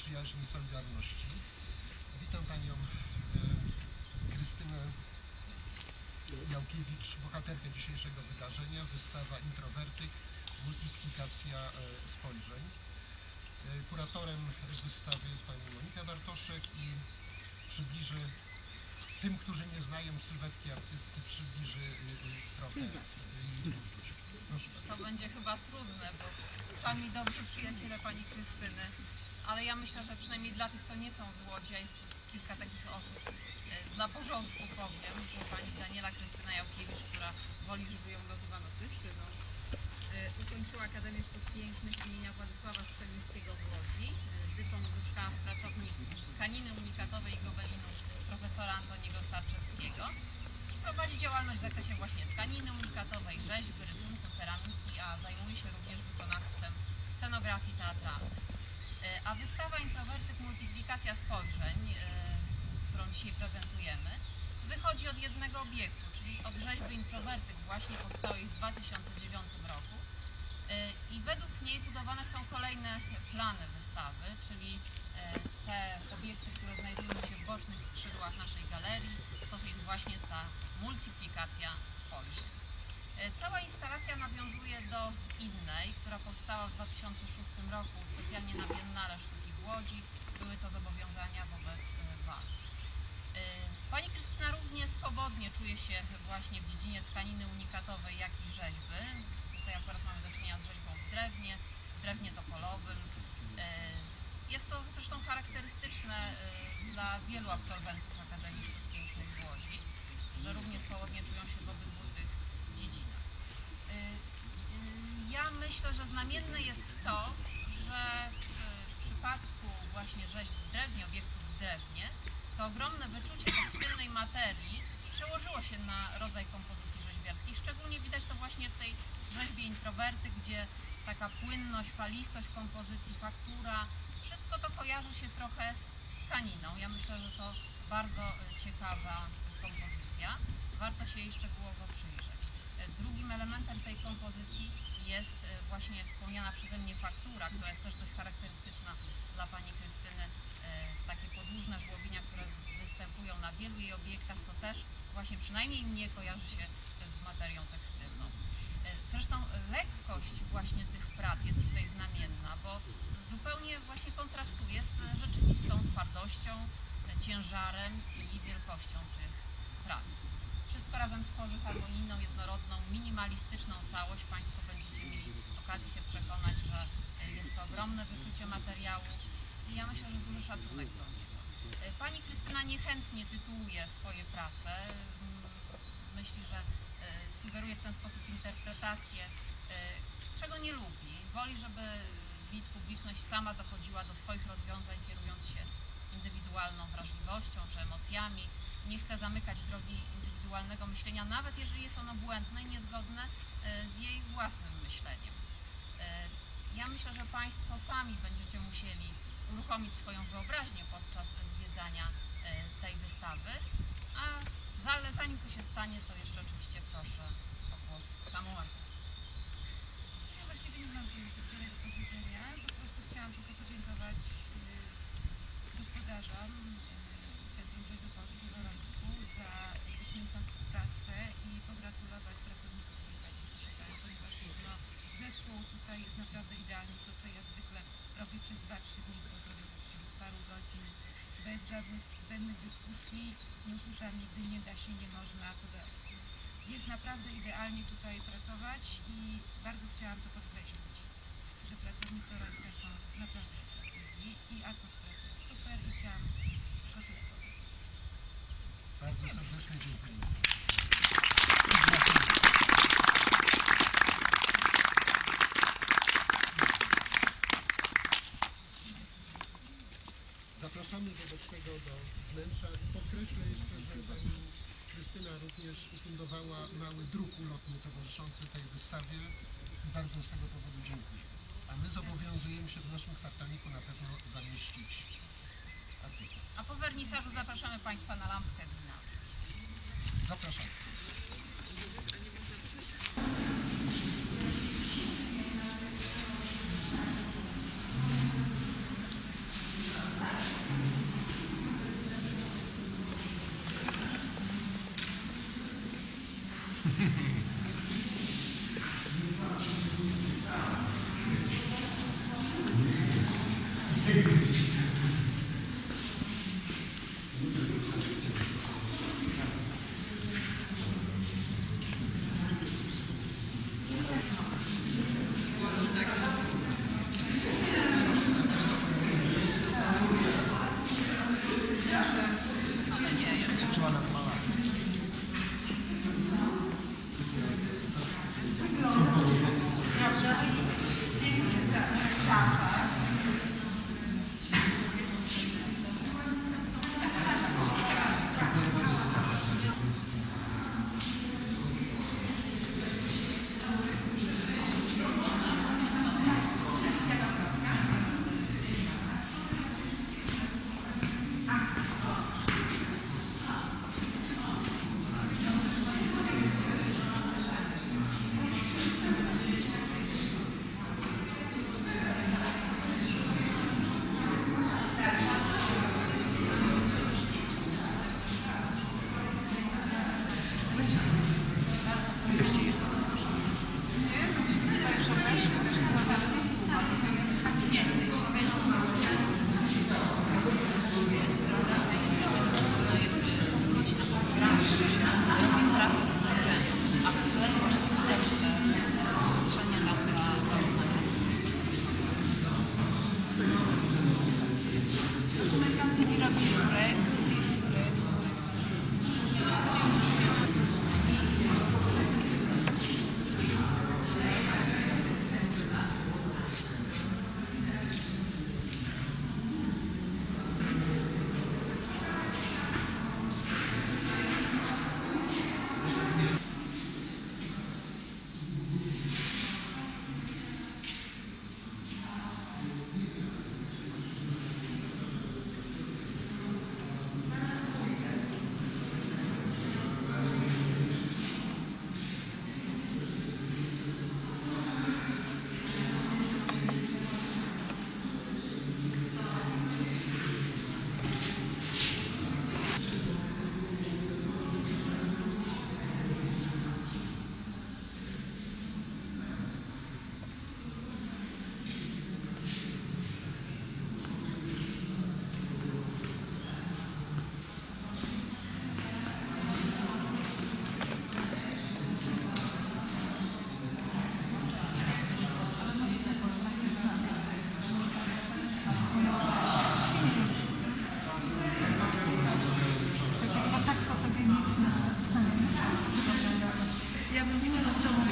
przyjaźni i solidarności. Witam Panią Krystynę Jałkiewicz, bohaterkę dzisiejszego wydarzenia, wystawa Introwertyk, multiplikacja spojrzeń. Kuratorem wystawy jest Pani Monika Bartoszek i przybliży tym, którzy nie znają sylwetki artystki, przybliży trochę jej twórczość. Proszę. To będzie chyba trudne, bo sami dobrzy przyjaciele Pani Krystyny, ale ja myślę, że przynajmniej dla tych, co nie są z Łodzi, a jest tu kilka takich osób, dla porządku powiem, że Pani Daniela Krystyna Jałkiewicz, która woli, żeby ją nazywano Krystyną, ukończyła Akademię Sztuk Pięknych imienia Władysława Strzelickiego w Łodzi. Dyplom uzyskała w pracowni tkaniny unikatowej i gobelinu profesora Antoniego Starczewskiego. Prowadzi działalność w zakresie właśnie tkaniny unikatowej, rzeźby, rysunku, ceramiki, a zajmuje się również wykonawstwem scenografii teatralnej. A wystawa Introwertyk multiplikacja spojrzeń, którą dzisiaj prezentujemy, wychodzi od jednego obiektu, czyli od rzeźby Introwertyk, właśnie powstałej w 2009 roku. I według niej budowane są kolejne plany wystawy, czyli te obiekty, które znajdują się w bocznych skrzydłach naszej galerii, to jest właśnie ta multiplikacja spojrzeń. Cała instalacja nawiązuje do innej, która powstała w 2006 roku specjalnie na Biennale Sztuki w Łodzi. Były to zobowiązania wobec Was. Pani Krystyna równie swobodnie czuje się właśnie w dziedzinie tkaniny unikatowej, jak i rzeźby. Tutaj akurat mamy do czynienia z rzeźbą w drewnie topolowym. Jest to zresztą charakterystyczne dla wielu absolwentów Akademii Sztuk Pięknych w Łodzi, że równie swobodnie czują się w obydwu tych dziedzinach. Ja myślę, że znamienne jest to, że w przypadku właśnie rzeźb w drewnie, obiektów w drewnie, to ogromne wyczucie tekstylnej materii przełożyło się na rodzaj kompozycji rzeźbiarskiej. Szczególnie widać to właśnie w tej rzeźbie Introwertyk, gdzie taka płynność, falistość kompozycji, faktura, wszystko to kojarzy się trochę z tkaniną. Ja myślę, że to bardzo ciekawa kompozycja. Warto się jej szczegółowo przyjrzeć. Drugim elementem tej kompozycji jest właśnie wspomniana przeze mnie faktura, która jest też dość charakterystyczna dla Pani Krystyny. Takie podłużne żłobienia, które występują na wielu jej obiektach, co też właśnie przynajmniej mnie kojarzy się z materią tekstylną. Zresztą lekkość właśnie tych prac jest tutaj znamienna, bo zupełnie właśnie kontrastuje z rzeczywistą twardością, ciężarem i wielkością tych prac. Wszystko razem tworzy harmonijną, jednorodną, minimalistyczną całość. Państwo będziecie mieli okazję się przekonać, że jest to ogromne wyczucie materiału i ja myślę, że duży szacunek do niego. Pani Krystyna niechętnie tytułuje swoje prace. Myśli, że sugeruje w ten sposób interpretację, czego nie lubi. Woli, żeby widz, publiczność sama dochodziła do swoich rozwiązań, kierując się indywidualną wrażliwością czy emocjami. Nie chce zamykać drogi indywidualnego myślenia, nawet jeżeli jest ono błędne i niezgodne z jej własnym myśleniem. Ja myślę, że Państwo sami będziecie musieli uruchomić swoją wyobraźnię podczas zwiedzania tej wystawy, ale zanim to się stanie, to jeszcze oczywiście proszę o głos samą artystkę. Ja właściwie nie mam wiele do powiedzenia, po prostu chciałam tylko podziękować gospodarzom Centrum Rzeźby Polskiej w Olońsku za wyśmienitą współpracę i pogratulować pracowników publikacji posiadają, ponieważ zespół tutaj jest naprawdę idealny. To, co ja zwykle robię przez 2-3 dni, to właściwie paru godzin, bez żadnych zbędnych dyskusji, nie usłyszałam nigdy nie da się, nie można, to jest naprawdę idealnie tutaj pracować i bardzo chciałam to podkreślić, że pracownicy Olońska są naprawdę pracowni i atmosfera jest super i chciałam tylko tyle powiedzieć. Bardzo serdecznie dziękuję. Zapraszamy wobec tego do wnętrza. Podkreślę jeszcze, że Pani Krystyna również ufundowała mały druk ulotny towarzyszący tej wystawie i bardzo z tego powodu dziękuję. A my zobowiązujemy się w naszym kwartalniku na pewno zamieścić artykuł. A po wernisażu zapraszamy Państwa na lampkę wina. Zapraszamy. Ja bym chciała w domu